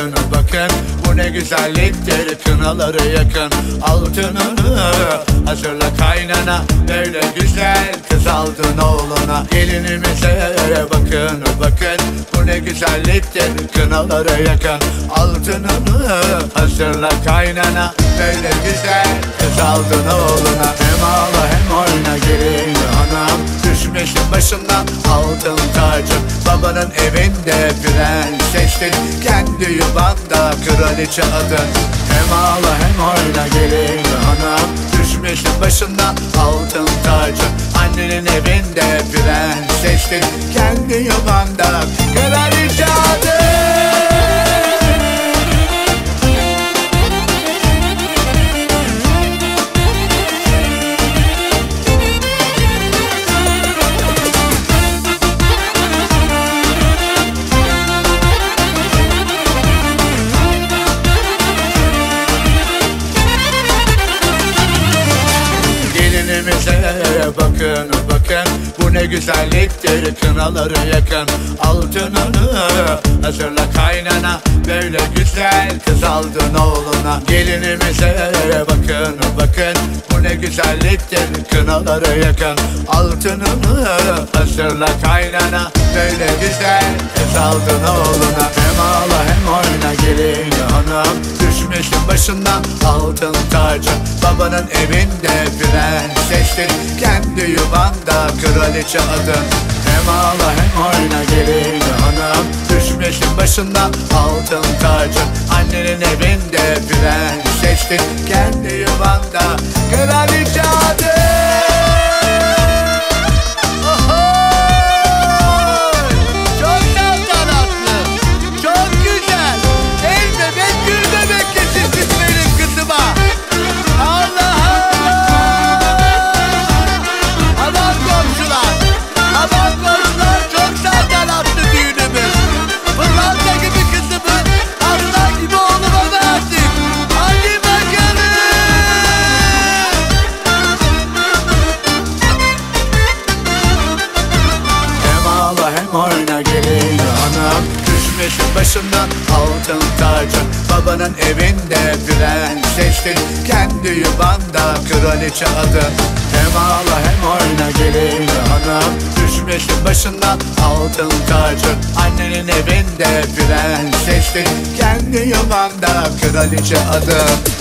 bakın bakın, bu ne güzelliktir, kınaları yakın. Altınını hazırla kaynana, böyle güzel kız aldın oğluna. Gelinimize bakın bakın, bu ne güzelliktir, kınaları yakın. Altınını hazırla kaynana, böyle güzel kız aldın oğluna. Hem ağla hem oyna gelin hanım, düşmesin başından altın tacın. Babanın evinde prensestin, kendi yuvanda kraliçe adın. Hem ağla hem oyna gelin hanım, düşmesin başından altın tacın. Annenin evinde prensestin, kendi yuvanda kraliçe adın. Bakın bakın, bu ne güzelliktir, kınaları yakın. Altınını hazırla kaynana, böyle güzel kız aldın oğluna. Gelinimize bakın bakın, bu ne güzelliktir, kınaları yakın. Altınını hazırla kaynana, böyle güzel kız aldın oğluna. Hem ağla hem oyna gelin hanım, düşmesin başından altın tacın. Babanın evinde prensestin, kendi yuvanda kraliçe adın. Hem ağla hem oyna gelin hanım, düşmesin başından altın tacın. Annenin evinde prensestin, kendi yuvanda kraliçe adın. Oyna gelin hanım, düşmesin başından altın tacın. Babanın evinde prensestin, kendi yuvanda kraliçe adın. Hem ağla hem oyna gelin hanım, düşmesin başından altın tacın. Annenin evinde prensestin, kendi yuvanda kraliçe adın.